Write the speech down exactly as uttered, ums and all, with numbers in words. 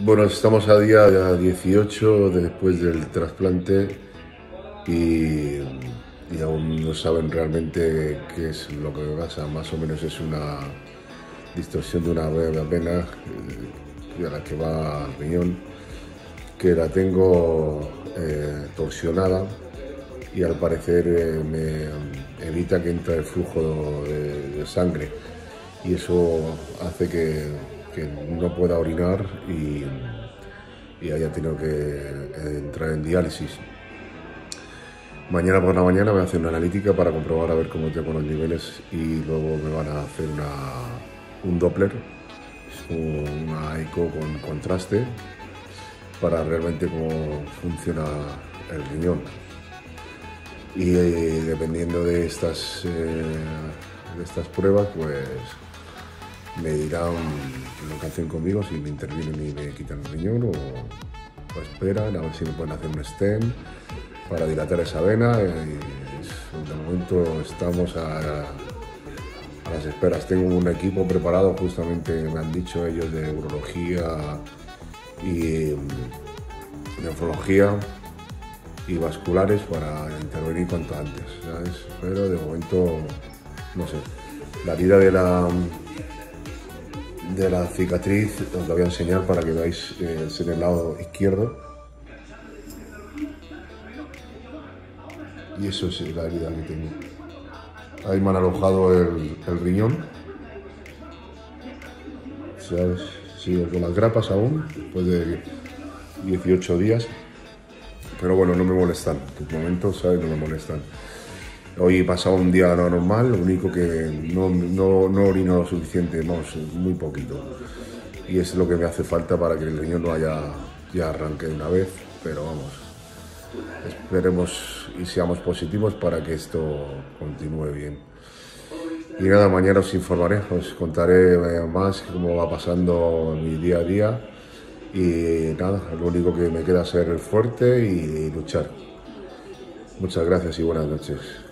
Bueno, estamos a día dieciocho después del trasplante y, y aún no saben realmente qué es lo que me pasa. Más o menos es una distorsión de una vena eh, a la que va al riñón, que la tengo eh, torsionada y al parecer eh, me evita que entre el flujo de, de sangre y eso hace que, que no pueda orinar y, y haya tenido que entrar en diálisis. Mañana por la mañana me hacen una analítica para comprobar a ver cómo tengo los niveles y luego me van a hacer una, un Doppler, una eco con contraste para realmente cómo funciona el riñón. Y eh, dependiendo de estas, eh, de estas pruebas, pues me dirán lo que hacen conmigo, si me intervienen y me quitan el riñón o, o esperan a ver si me pueden hacer un stent para dilatar esa vena. Y de momento estamos a, a las esperas. Tengo un equipo preparado, justamente me han dicho ellos, de urología y nefrología y vasculares para intervenir cuanto antes, ¿sabes? Pero de momento, no sé, la herida de la, de la cicatriz os la voy a enseñar para que veáis eh, en el lado izquierdo. Y eso es la herida que tengo. Ahí me han alojado el, el riñón, ¿sabes? Sigo con las grapas aún, después de dieciocho días. Pero bueno, no me molestan, en tu momento, ¿sabes? No me molestan. Hoy he pasado un día normal, lo único que no, no, no orino lo suficiente, vamos, muy poquito. Y es lo que me hace falta para que el riñón no haya, ya arranque de una vez, pero vamos, esperemos y seamos positivos para que esto continúe bien. Y nada, mañana os informaré, os contaré más cómo va pasando mi día a día. Y nada, lo único que me queda es ser fuerte y luchar. Muchas gracias y buenas noches.